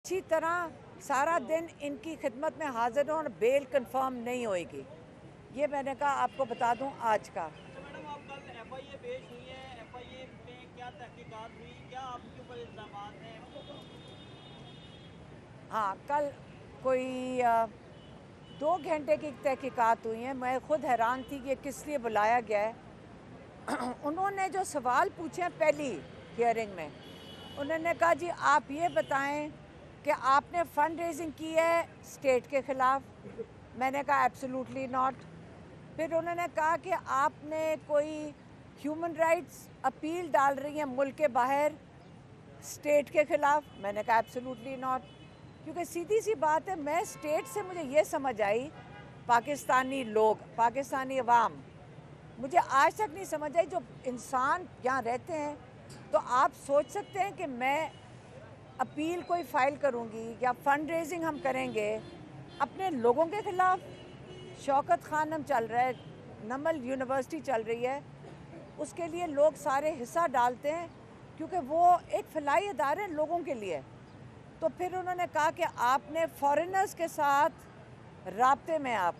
अच्छी तरह सारा दिन इनकी खिदमत में हाजिर हूँ और बेल कंफर्म नहीं होएगी। ये मैंने कहा आपको बता दूँ आज का। अच्छा मैडम, आप कल एफआईए पेश हुई है, एफआईए में क्या तहकीकात हुई, क्या आपके ऊपर इल्ज़ामात हैं? हाँ, कल कोई 2 घंटे की तहकीकात हुई हैं। मैं खुद हैरान थी कि ये किस लिए बुलाया गया है। उन्होंने जो सवाल पूछे हैं पहली हियरिंग में, उन्होंने कहा जी आप ये बताएं कि आपने फंड रेजिंग की है स्टेट के ख़िलाफ़। मैंने कहा एब्सोल्युटली नॉट। फिर उन्होंने कहा कि आपने कोई ह्यूमन राइट्स अपील डाल रही हैं मुल्क के बाहर स्टेट के ख़िलाफ़। मैंने कहा एब्सोल्युटली नॉट, क्योंकि सीधी सी बात है, मैं स्टेट से मुझे ये समझ आई, पाकिस्तानी लोग, पाकिस्तानी अवाम, मुझे आज तक नहीं समझ आई। जो इंसान यहाँ रहते हैं, तो आप सोच सकते हैं कि मैं अपील कोई फ़ाइल करूँगी या फ़ंड रेजिंग हम करेंगे अपने लोगों के ख़िलाफ़। शौकत खानम चल रहा है, नमल यूनिवर्सिटी चल रही है, उसके लिए लोग सारे हिस्सा डालते हैं क्योंकि वो एक फलाई इदारे लोगों के लिए। तो फिर उन्होंने कहा कि आपने फॉरेनर्स के साथ राब्ते में आप,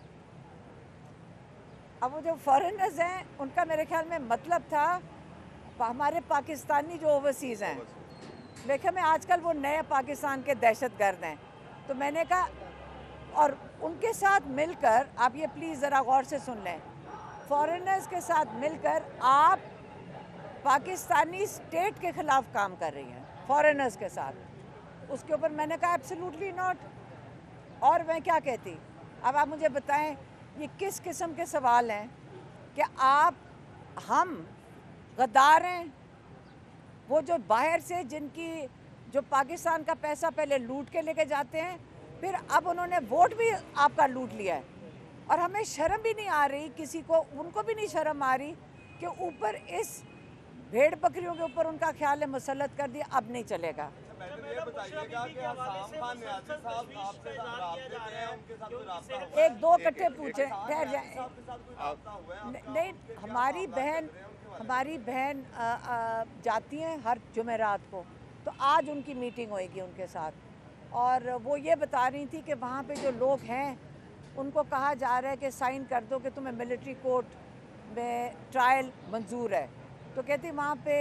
अब वो जो फॉरेनर्स हैं उनका मेरे ख्याल में मतलब था हमारे पाकिस्तानी जो ओवरसीज़ हैं। देखिए मैं आजकल वो नए पाकिस्तान के दहशतगर्द हैं, तो मैंने कहा, और उनके साथ मिलकर आप ये प्लीज़ ज़रा गौर से सुन लें, फॉरेनर्स के साथ मिलकर आप पाकिस्तानी स्टेट के ख़िलाफ़ काम कर रही हैं फॉरेनर्स के साथ। उसके ऊपर मैंने कहा एब्सोल्युटली नॉट। और मैं क्या कहती? अब आप मुझे बताएं ये किस किस्म के सवाल हैं कि आप, हम गद्दार हैं? वो जो बाहर से जिनकी, जो पाकिस्तान का पैसा पहले लूट के लेके जाते हैं, फिर अब उन्होंने वोट भी आपका लूट लिया है, और हमें शर्म भी नहीं आ रही, किसी को, उनको भी नहीं शर्म आ रही कि ऊपर इस भेड़ बकरियों के ऊपर उनका ख्याल है मुसल्लत कर दिया, अब नहीं चलेगा। मैडम ये बताइएगा कि आसाम खान न्याजी साहब आपसे राब्ते में हैं, उनके साथ कोई राब्ता हुआ है? एक दो इकट्ठे पूछे, ठहर जाए। साहब के साथ कोई राब्ता हुआ है आपका? नहीं, उनके क्या हमारी मामला बहन, चल रहे हैं उनके बारे में? हमारी बहन जाती हैं हर जुमेरात को, तो आज उनकी मीटिंग होएगी उनके साथ, और वो ये बता रही थी कि वहाँ पे जो लोग हैं उनको कहा जा रहा है कि साइन कर दो कि तुम्हें मिलिट्री कोर्ट में ट्रायल मंजूर है। तो कहती वहाँ पे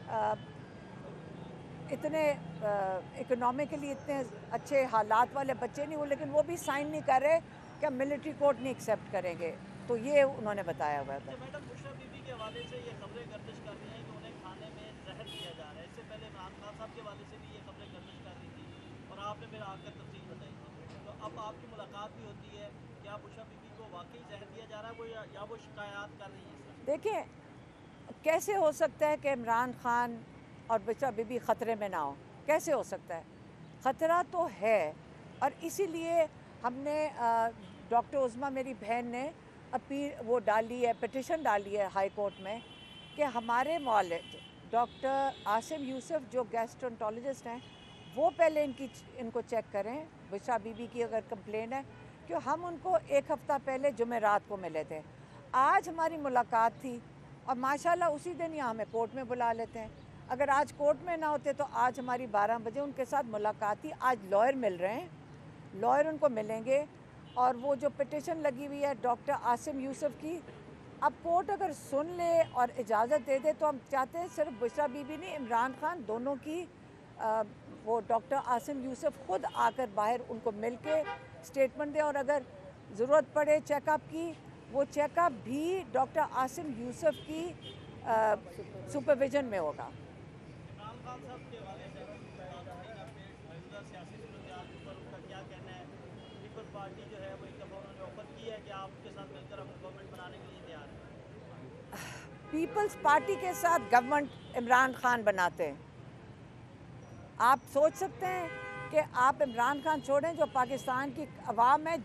इतने इकोनॉमिकली इतने अच्छे हालात वाले बच्चे नहीं हो, लेकिन वो भी साइन नहीं कर रहे कि हम मिलिट्री कोर्ट नहीं एक्सेप्ट करेंगे। तो ये उन्होंने बताया हुआ था। अच्छा मैडम, बुशरा बीबी के हवाले से ये खबरें गर्दिश कर रही हैं कि उन्हें खाने में जहर दिया जा रहा है। इससे पहले इमरान खान साहब के हवाले से भी ये खबरें गर्दिश कर रही थी और आपने फिर आकर तफसील बताई थी। तो अब आपकी मुलाकात भी होती है, क्या बुशरा बीबी को वाकई जहर दिया जा रहा है, वो या वो शिकायत कर रही है? देखिए, कैसे हो सकता है कि इमरान खान और बुशरा बीबी ख़तरे में ना हो? कैसे हो सकता है? ख़तरा तो है, और इसीलिए हमने डॉक्टर उज़्मा मेरी बहन ने अपील वो डाली है, पिटिशन डाली है हाई कोर्ट में कि हमारे मौलिद डॉक्टर आसिम यूसुफ जो गैस्ट्रोंटोलॉजिस्ट हैं, वो पहले इनको चेक करें, बुशरा बीबी की अगर कंप्लेन है, कि हम उनको एक हफ़्ता पहले जुमेरात को मिले थे। आज हमारी मुलाकात थी, और माशाल्लाह उसी दिन यहाँ हमें कोर्ट में बुला लेते हैं। अगर आज कोर्ट में ना होते तो आज हमारी 12 बजे उनके साथ मुलाकात थी। आज लॉयर मिल रहे हैं, लॉयर उनको मिलेंगे, और वो जो पिटिशन लगी हुई है डॉक्टर आसिम यूसुफ की, अब कोर्ट अगर सुन ले और इजाज़त दे दे, तो हम चाहते हैं सिर्फ बुशरा बीबी नहीं, इमरान खान दोनों की, वो डॉक्टर आसिम यूसुफ खुद आकर बाहर उनको मिल के स्टेटमेंट दें, और अगर ज़रूरत पड़े चेकअप की, वो चेकअप भी डॉक्टर आसिम यूसुफ की सुपरविजन में होगा। इमरान खान साहब के हवाले से मौजूदा सियासी सूरत के ऊपर उनका क्या कहना है? पीपल्स पार्टी जो है वो एक दफ़ा उन्होंने ऑफर की है कि आपके साथ मिलकर हम गवर्नमेंट बनाने के लिए तैयार हैं। पीपल्स पार्टी के साथ गवर्नमेंट इमरान खान बनाते हैं। आप सोच सकते हैं कि आप इमरान खान छोड़ें, जो पाकिस्तान की अवाम है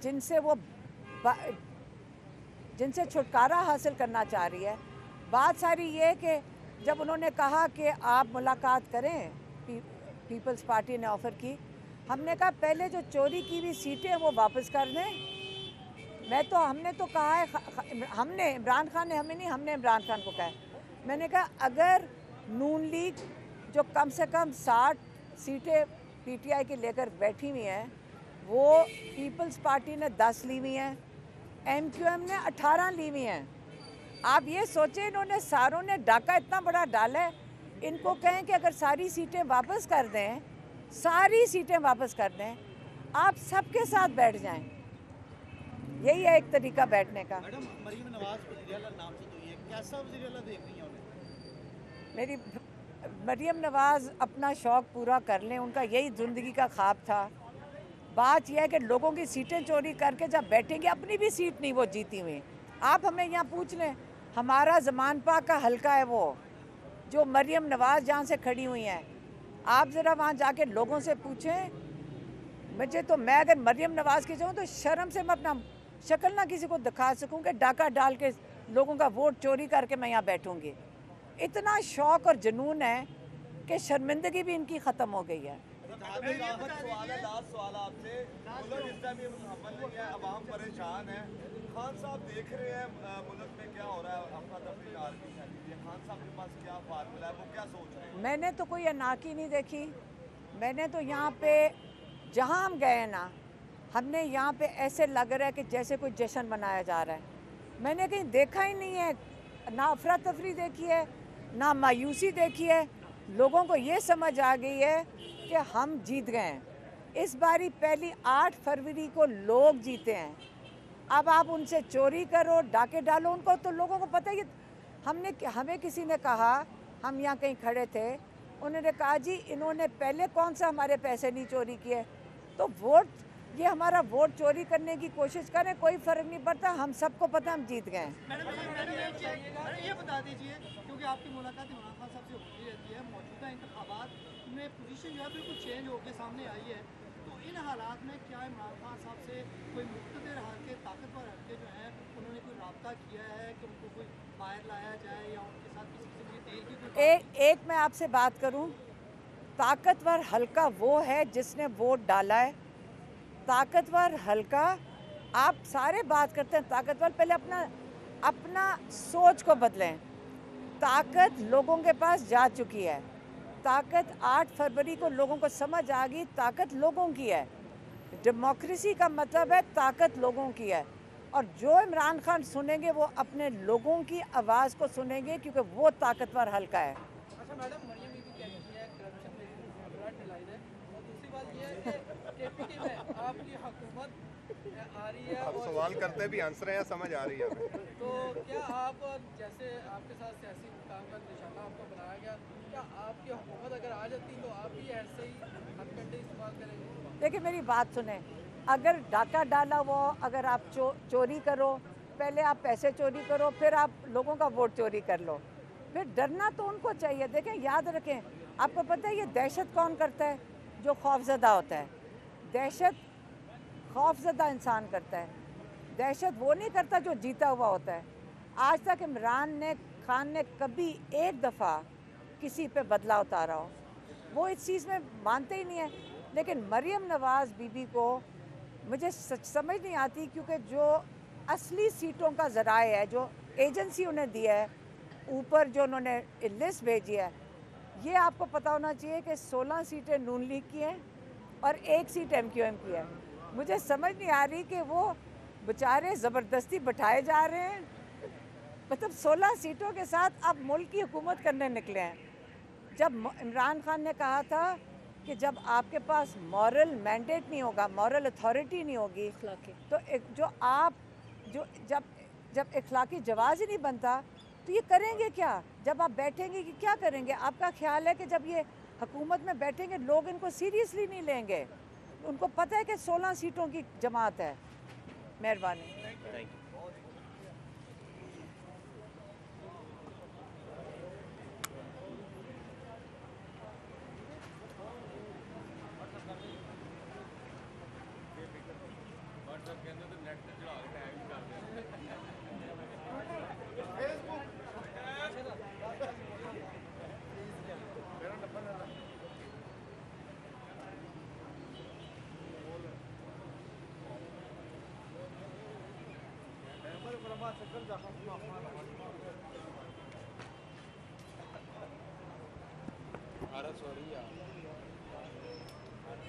जिनसे छुटकारा हासिल करना चाह रही है। बात सारी ये है कि जब उन्होंने कहा कि आप मुलाकात करें, पीपल्स पार्टी ने ऑफ़र की, हमने कहा पहले जो चोरी की हुई सीटें वो वापस कर दें। हमने तो कहा है, हमने, इमरान खान ने हमें नहीं, हमने इमरान खान को कहा है। मैंने कहा अगर नून लीग जो कम से कम 60 सीटें पीटीआई की लेकर बैठी हुई हैं, वो पीपल्स पार्टी ने 10 ली हुई हैं, एमक्यूएम ने 18 ली हुई हैं। आप ये सोचें, इन्होंने सारों ने डाका इतना बड़ा डाला है, इनको कहें कि अगर सारी सीटें वापस कर दें, सारी सीटें वापस कर दें, आप सबके साथ बैठ जाएं। यही है एक तरीका बैठने का। मैडम, मरीम नवाज वज़ीर-ए-आला नामजद हुई है, कैसा वज़ीर-ए-आला देख रही हैं उन्हें? मेरी मरीम नवाज़ अपना शौक़ पूरा कर लें, उनका यही ज़िंदगी का ख्वाब था। बात यह है कि लोगों की सीटें चोरी करके जब बैठेंगे, अपनी भी सीट नहीं वो जीती हुई। आप हमें यहाँ पूछ लें, हमारा ज़मान पाक का हल्का है वो, जो मरीम नवाज़ जहाँ से खड़ी हुई हैं, आप ज़रा वहाँ जाके लोगों से पूछें। मुझे तो, मैं अगर मरीम नवाज़ की जाऊँ तो शर्म से मैं अपना शक्ल ना किसी को दिखा सकूँ कि डाका डाल के लोगों का वोट चोरी करके मैं यहाँ बैठूँगी। इतना शौक़ और जुनून है कि शर्मिंदगी भी इनकी ख़त्म हो गई है। लास्ट सवाल आपसे, मुल्क इस टाइम हमल नहीं है, अवाम परेशान है। खान साहब देख रहे हैं मुल्क में क्या हो रहा है, अफरा तफरी आर्मी फैली हुई है, खान साहब के पास क्या फार्मूला है, वो क्या सोच रहे हैं? मैंने तो कोई अनाकी नहीं देखी। मैंने तो यहाँ पे जहाँ हम गए हैं ना, हमने यहाँ पे ऐसे लग रहा है कि जैसे कोई जश्न मनाया जा रहा है। मैंने कहीं देखा ही नहीं है, ना अफरा तफरी देखी है, ना मायूसी देखी है। लोगों को ये समझ आ गई है कि हम जीत गए हैं। इस बारी पहली 8 फरवरी को लोग जीते हैं। अब आप उनसे चोरी करो, डाके डालो, उनको तो लोगों को पता ही। हमें किसी ने कहा, हम यहाँ कहीं खड़े थे, उन्होंने कहा जी इन्होंने पहले कौन सा हमारे पैसे नहीं चोरी किए। तो वोट, ये हमारा वोट चोरी करने की कोशिश करें, कोई फ़र्क नहीं पड़ता, हम सबको पता हम जीत गए। मैडम, ये बता दीजिए, क्योंकि आपकी मुलाकात इमरान खान साहब से होती रहती है, मौजूदा इंतखाबात में पोजीशन जो है बिल्कुल चेंज होकर सामने आई है, तो इन हालात में क्या इमरान खान साहब से कोई मुख्तदिर हल्के, ताकतवर हल्के जो हैं, उन्होंने कोई रब्ता किया है कि उनको कोई बाहर लाया जाए या उनके साथ किसी किस्म की तेल की कोई एक मैं आपसे बात करूं, ताकतवर हल्का वो है जिसने वोट डाला है। ताकतवर हल्का, आप सारे बात करते हैं ताकतवर, पहले अपना सोच को बदलें। ताकत लोगों के पास जा चुकी है। ताकत 8 फरवरी को लोगों को समझ आ गई, ताकत लोगों की है। डेमोक्रेसी का मतलब है ताकत लोगों की है, और जो इमरान खान सुनेंगे वो अपने लोगों की आवाज़ को सुनेंगे, क्योंकि वो ताकतवर हल्का है। अच्छा मैडम, मरियम बीबी कहती है करप्शन में घबराहट फैलाई है, और दूसरी बात ये है कि केपीके में आपकी हुकूमत आ रही है, आप सवाल करते भी हंस रहे हैं, समझ आ रही है हमें। तो क्या आप, जैसे आपके साथ सियासी मुकाम का निशाना आपको बनाया गया, क्या आपकी हुकूमत अगर आ जाती तो आप भी ऐसे ही हथकंडे इस्तेमाल करेंगे? देखिए मेरी बात सुने, अगर डाका डाला वो, अगर आप चोरी करो, पहले आप पैसे चोरी करो, फिर आप लोगों का वोट चोरी कर लो, फिर डरना तो उनको चाहिए। देखें, याद रखें, आपको पता है ये दहशत कौन करता है? जो खौफजदा होता है। दहशत खौफजदा इंसान करता है, दहशत वो नहीं करता जो जीता हुआ होता है। आज तक इमरान खान ने कभी एक दफ़ा किसी पे बदला उतारा हो, वो इस चीज़ में मानते ही नहीं है। लेकिन मरियम नवाज़ बीबी को मुझे समझ नहीं आती, क्योंकि जो असली सीटों का ज़राए है, जो एजेंसी उन्हें दिया है, ऊपर जो उन्होंने लिस्ट भेजी है, ये आपको पता होना चाहिए कि 16 सीटें नून लीग की हैं और 1 सीट एमक्यूएम की है। मुझे समझ नहीं आ रही कि वो बेचारे ज़बरदस्ती बैठाए जा रहे हैं, मतलब 16 सीटों के साथ अब मुल्क की हुकूमत करने निकले हैं। जब इमरान खान ने कहा था कि जब आपके पास मॉरल मैंडेट नहीं होगा, मॉरल अथॉरिटी नहीं होगी, तो जब इखलाकी जवाज़ ही नहीं बनता, तो ये करेंगे क्या? जब आप बैठेंगे कि क्या करेंगे? आपका ख्याल है कि जब ये हुकूमत में बैठेंगे लोग इनको सीरियसली नहीं लेंगे? उनको पता है कि 16 सीटों की जमात है। मेहरबानी। सॉरी यार।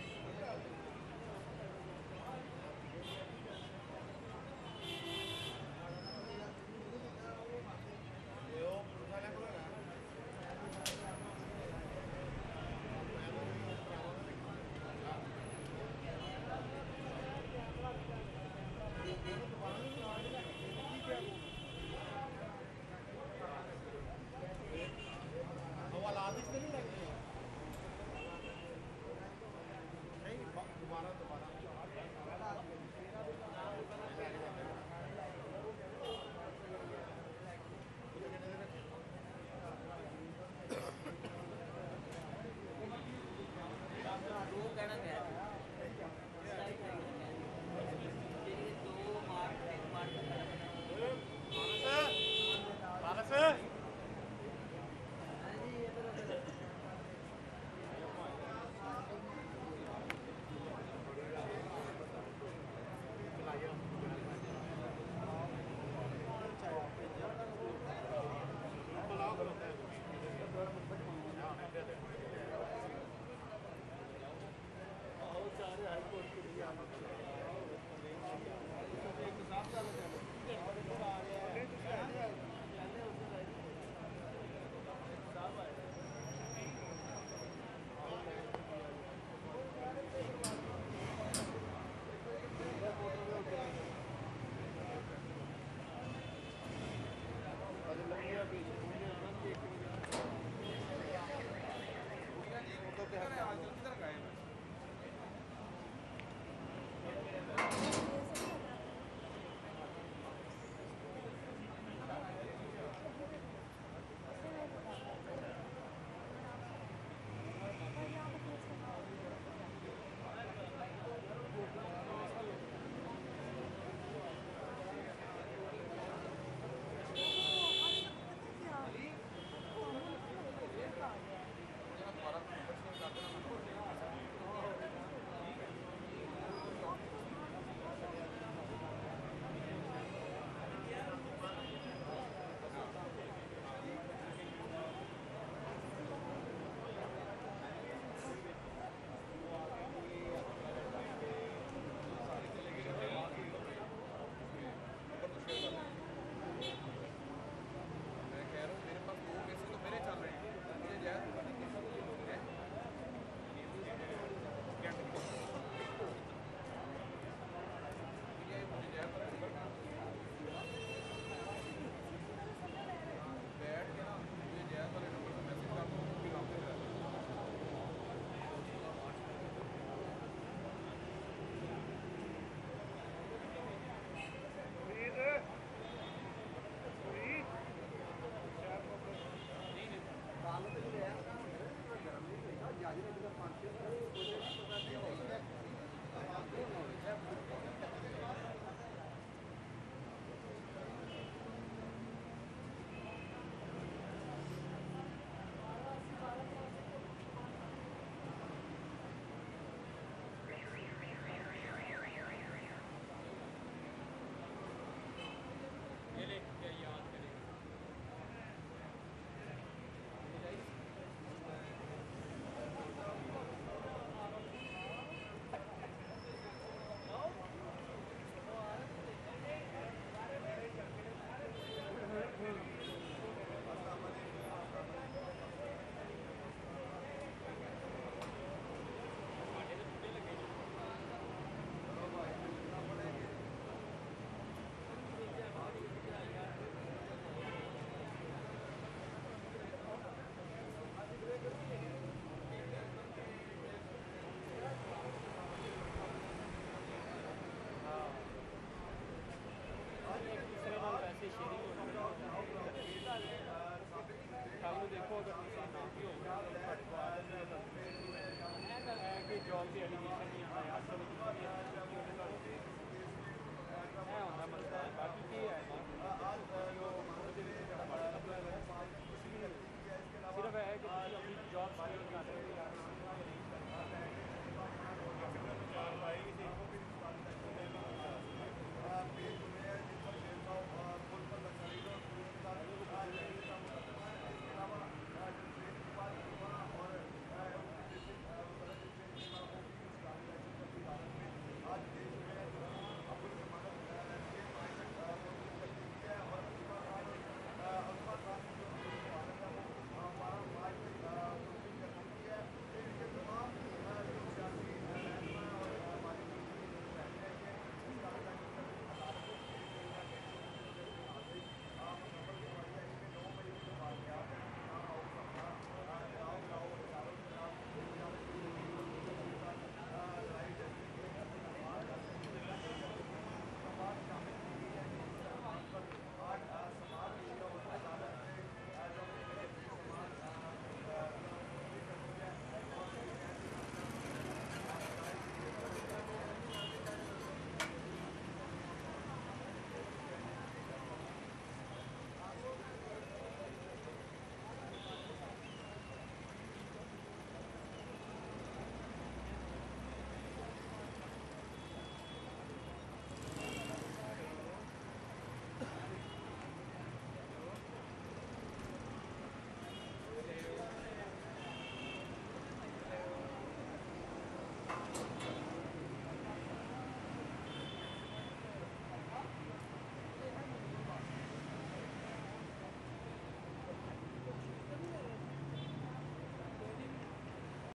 एलिगेशन नहीं आता यार चलो कुछ नहीं है होता मसला है बाकी की है सिर्फ है कि अपनी जॉब